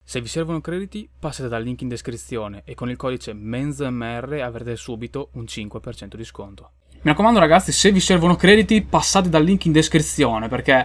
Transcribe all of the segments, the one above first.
Se vi servono crediti, passate dal link in descrizione e con il codice MENZMR avrete subito un 5% di sconto. Mi raccomando ragazzi, se vi servono crediti, passate dal link in descrizione, perché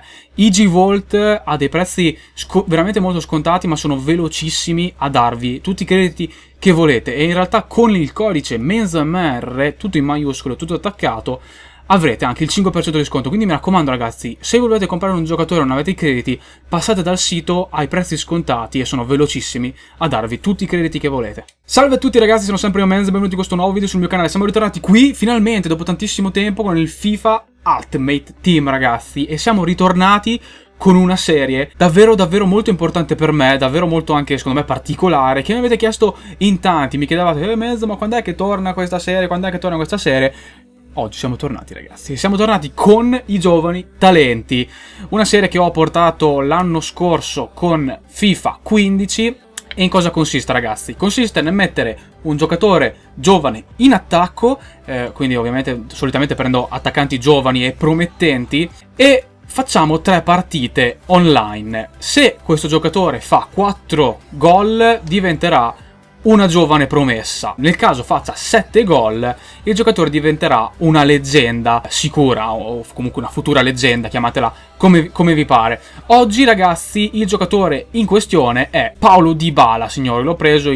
IGVault ha dei prezzi veramente molto scontati, ma sono velocissimi a darvi tutti i crediti che volete. E in realtà con il codice MENZMR, tutto in maiuscolo, tutto attaccato, avrete anche il 5% di sconto. Quindi mi raccomando ragazzi, se volete comprare un giocatore e non avete i crediti, passate dal sito ai prezzi scontati e sono velocissimi a darvi tutti i crediti che volete. Salve a tutti ragazzi, sono sempre io Menz, benvenuti in questo nuovo video sul mio canale. Siamo ritornati qui finalmente dopo tantissimo tempo con il FIFA Ultimate Team ragazzi, e siamo ritornati con una serie davvero molto importante per me, davvero molto anche secondo me particolare, che mi avete chiesto in tanti. Mi chiedevate Menz, ma quando è che torna questa serie, quando è che torna questa serie? Oggi siamo tornati ragazzi, siamo tornati con i giovani talenti, una serie che ho portato l'anno scorso con FIFA 15. E in cosa consiste ragazzi? Consiste nel mettere un giocatore giovane in attacco, quindi ovviamente solitamente prendo attaccanti giovani e promettenti, e facciamo 3 partite online. Se questo giocatore fa 4 gol diventerà una giovane promessa. Nel caso faccia 7 gol, il giocatore diventerà una leggenda sicura, o comunque una futura leggenda, chiamatela come vi pare. Oggi ragazzi il giocatore in questione è Paulo Dybala, signori. L'ho preso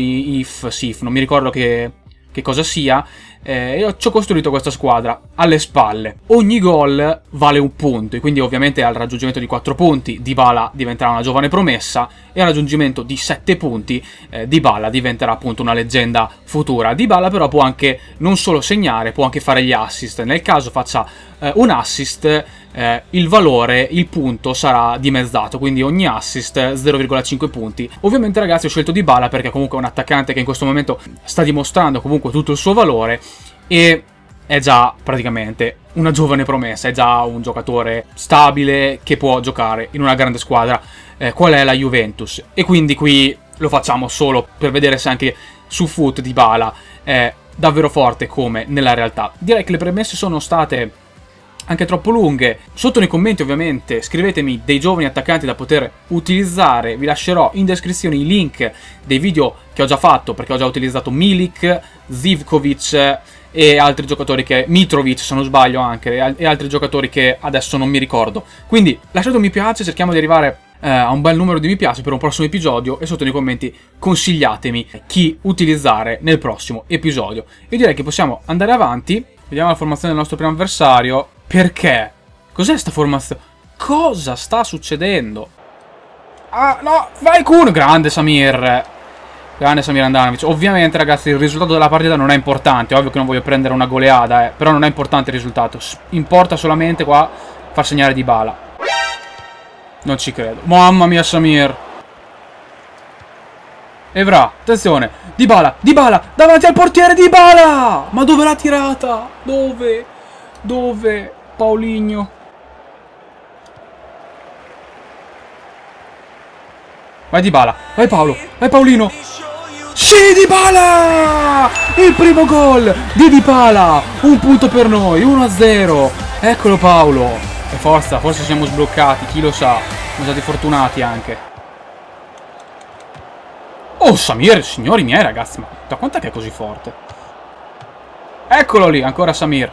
IF, non mi ricordo che cosa sia. Io ci ho costruito questa squadra alle spalle. Ogni gol vale un punto, e quindi ovviamente al raggiungimento di 4 punti Dybala diventerà una giovane promessa, e al raggiungimento di 7 punti Dybala diventerà appunto una leggenda futura. Dybala però può anche non solo segnare, può anche fare gli assist. Nel caso faccia un assist, il valore, il punto sarà dimezzato, quindi ogni assist 0,5 punti. Ovviamente ragazzi ho scelto Dybala perché comunque è un attaccante che in questo momento sta dimostrando comunque tutto il suo valore, e è già praticamente una giovane promessa, è già un giocatore stabile che può giocare in una grande squadra qual è la Juventus. E quindi qui lo facciamo solo per vedere se anche su Foot Dybala è davvero forte come nella realtà. Direi che le premesse sono state anche troppo lunghe. Sotto nei commenti ovviamente scrivetemi dei giovani attaccanti da poter utilizzare. Vi lascerò in descrizione i link dei video che ho già fatto, perché ho già utilizzato Milik, Zivkovic e altri giocatori, che Mitrovic se non sbaglio anche, e altri giocatori che adesso non mi ricordo. Quindi lasciate un mi piace, cerchiamo di arrivare a un bel numero di mi piace per un prossimo episodio, e sotto nei commenti consigliatemi chi utilizzare nel prossimo episodio. Io direi che possiamo andare avanti. Vediamo la formazione del nostro primo avversario. Perché? Cos'è sta formazione? Cosa sta succedendo? Ah, no! Vai Kun! Grande Samir! Grande Samir Handanovic. Ovviamente, ragazzi, il risultato della partita non è importante. Ovvio che non voglio prendere una goleada, però non è importante il risultato. Importa solamente qua far segnare Dybala. Non ci credo. Mamma mia, Samir! Evra, attenzione! Dybala! Dybala! Davanti al portiere Dybala! Ma dove l'ha tirata? Dove? Dove? Paulinho. Vai Dybala, vai Paolo, vai Paolino. Sì, Dybala! Il primo gol di Dybala. Un punto per noi, 1-0. Eccolo Paolo. E forza, forse siamo sbloccati, chi lo sa. Siamo stati fortunati anche. Oh Samir, signori miei ragazzi, ma da quant'è che è così forte? Eccolo lì, ancora Samir.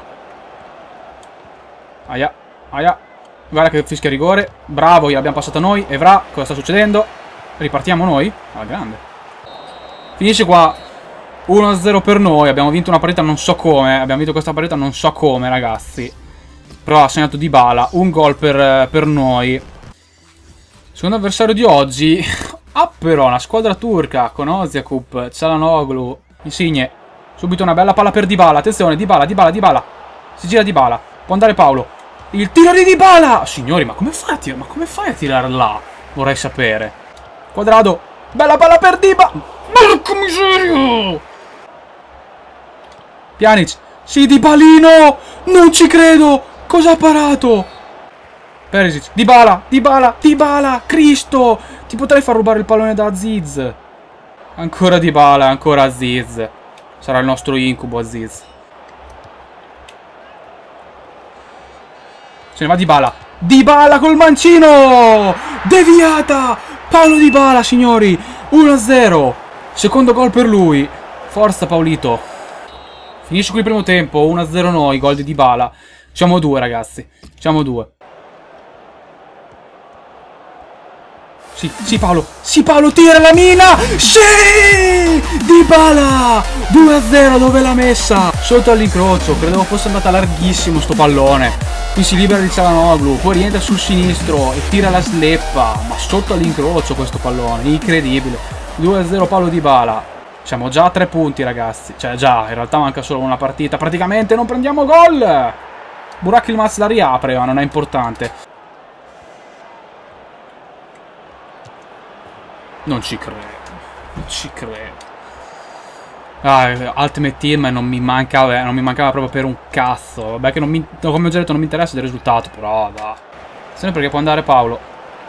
Aia, aia. Guarda che fischia rigore. Bravo, gliel'abbiamo passata noi. Evra, cosa sta succedendo? Ripartiamo noi? Alla grande. Finisce qua 1-0 per noi. Abbiamo vinto una partita non so come. Abbiamo vinto questa partita non so come, ragazzi. Però ha segnato Dybala. Un gol per noi. Secondo avversario di oggi. Ah, però, una squadra turca con Oziakup, Çalhanoğlu, Insigne. Subito una bella palla per Dybala. Attenzione, Dybala, Dybala, Dybala. Si gira Dybala. Può andare Paolo. Il tiro di Dybala! Signori, ma come fai a tirare? Ma come fai a tirare là? Vorrei sapere. Quadrado. Bella palla per Dybala. Porca miseria! Pjanic. Sì, Dybalino! Non ci credo! Cosa ha parato? Perisic. Dybala, Dybala, Dybala! Cristo! Ti potrei far rubare il pallone da Aziz. Ancora Dybala, ancora Aziz. Sarà il nostro incubo, Aziz. Se ne va Dybala. Dybala col mancino! Deviata! Paulo Dybala, signori! 1-0. Secondo gol per lui. Forza Paolito. Finisce qui il primo tempo. 1-0 noi. Gol di Dybala. Siamo 2, ragazzi. Siamo 2. Sì, Paolo. Sì, Paolo, tira la mina. Sì! Dybala! 2-0, dove l'ha messa? Sotto all'incrocio. Credevo fosse andata larghissimo sto pallone. Qui si libera di Çalhanoğlu. Poi rientra sul sinistro e tira la sleppa. Ma sotto all'incrocio questo pallone. Incredibile. 2-0 Paulo Dybala. Siamo già a 3 punti, ragazzi. Cioè, già, in realtà manca solo una partita. Praticamente non prendiamo gol. Burak Yılmaz la riapre, ma non è importante. Non ci credo. Non ci credo. Ultimate Team non mi mancava proprio per un cazzo. Vabbè che come ho già detto non mi interessa del risultato, però va. Attenzione perché può andare Paolo.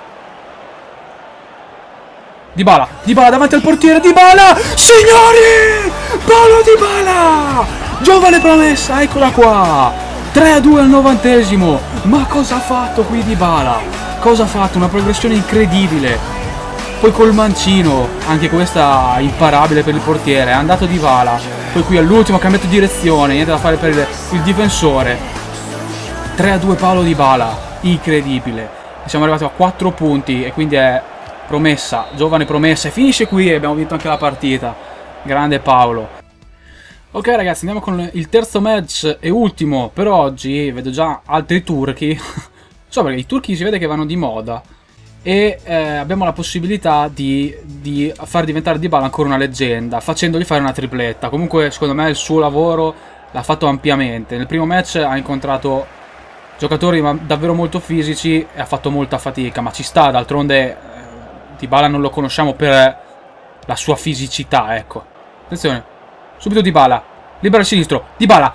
Dybala davanti al portiere, Dybala! Signori! Paolo Dybala! Giovane promessa, eccola qua! 3-2 al 90esimo. Ma cosa ha fatto qui Dybala? Cosa ha fatto? Una progressione incredibile. Poi col mancino, anche questa imparabile per il portiere, è andato Dybala. Poi qui all'ultimo ha cambiato direzione, niente da fare per il difensore. 3-2 Paolo Dybala, incredibile. E siamo arrivati a 4 punti e quindi è promessa, giovane promessa. E finisce qui e abbiamo vinto anche la partita. Grande Paolo. Ok ragazzi, andiamo con il terzo match e ultimo per oggi. Vedo già altri turchi. So perché i turchi si vede che vanno di moda. E abbiamo la possibilità di far diventare Dybala ancora una leggenda, facendogli fare una tripletta. Comunque secondo me il suo lavoro l'ha fatto ampiamente. Nel primo match ha incontrato giocatori davvero molto fisici e ha fatto molta fatica, ma ci sta, d'altronde Dybala non lo conosciamo per la sua fisicità, ecco. Attenzione, subito Dybala, libera il sinistro, Dybala,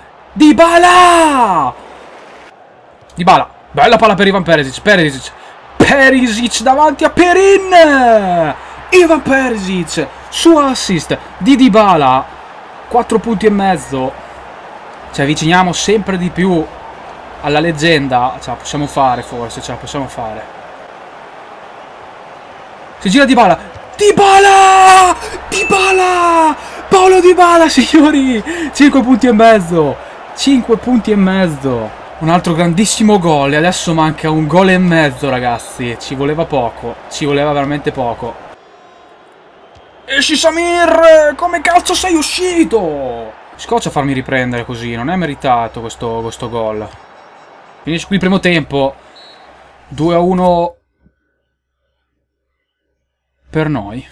bella palla per Ivan Perisic davanti a Perin! Ivan Perisic, suo assist di Dybala, 4 punti e mezzo. Ci avviciniamo sempre di più alla leggenda. Ce la possiamo fare, forse, ce la possiamo fare. Si gira Dybala! Paolo Dybala, signori! 5 punti e mezzo! 5 punti e mezzo! Un altro grandissimo gol e adesso manca un gol e mezzo, ragazzi. Ci voleva poco, ci voleva veramente poco. Esci Samir, come cazzo sei uscito? Scoccia a farmi riprendere così, non è meritato questo gol. Finisce qui il primo tempo. 2-1 per noi.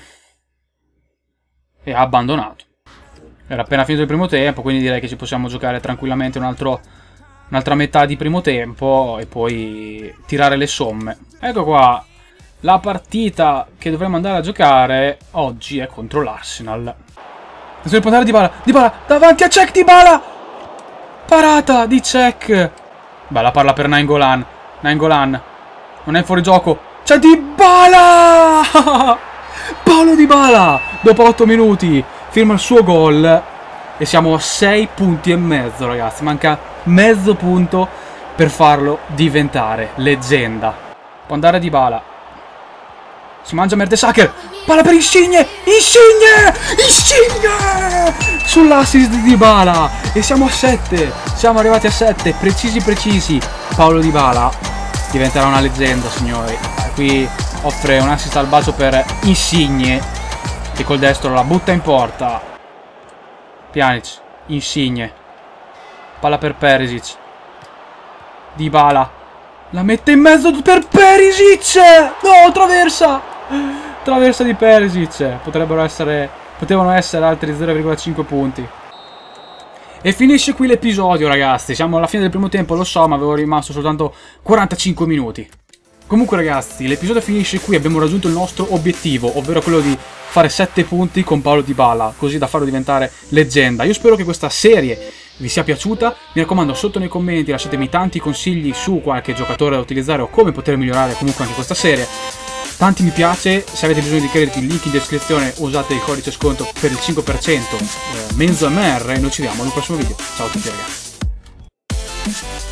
E ha abbandonato. Era appena finito il primo tempo, quindi direi che ci possiamo giocare tranquillamente un'altra metà di primo tempo e poi tirare le somme. Ecco qua, la partita che dovremmo andare a giocare oggi è contro l'Arsenal. Attenzione, può andare Dybala, davanti a Cech, Dybala! Parata di Cech! Bella palla per Nainggolan, non è fuori gioco, c'è Dybala! Paolo Dybala, dopo 8 minuti, firma il suo gol e siamo a 6 punti e mezzo, ragazzi. Manca mezzo punto per farlo diventare leggenda. Può andare Dybala. Si mangia Mertesacker. Palla per Insigne. Sull'assist di Dybala. E siamo a 7. Siamo arrivati a 7. Precisi. Paolo Dybala diventerà una leggenda, signori. Qui offre un assist al bacio per Insigne, che col destro la butta in porta. Pjanic, Insigne. Palla per Perisic. Dybala la mette in mezzo per Perisic. No, traversa di Perisic. Potevano essere altri 0,5 punti. E finisce qui l'episodio, ragazzi. Siamo alla fine del primo tempo, lo so, ma avevo rimasto soltanto 45 minuti. Comunque, ragazzi, l'episodio finisce qui. Abbiamo raggiunto il nostro obiettivo, ovvero quello di fare 7 punti con Paolo Dybala, così da farlo diventare leggenda. Io spero che questa serie vi sia piaciuta. Mi raccomando, sotto nei commenti lasciatemi tanti consigli su qualche giocatore da utilizzare o come poter migliorare comunque anche questa serie. Tanti mi piace, se avete bisogno di crediti, link in descrizione, usate il codice sconto per il 5%, MenzoMR, e noi ci vediamo nel prossimo video. Ciao a tutti, ragazzi.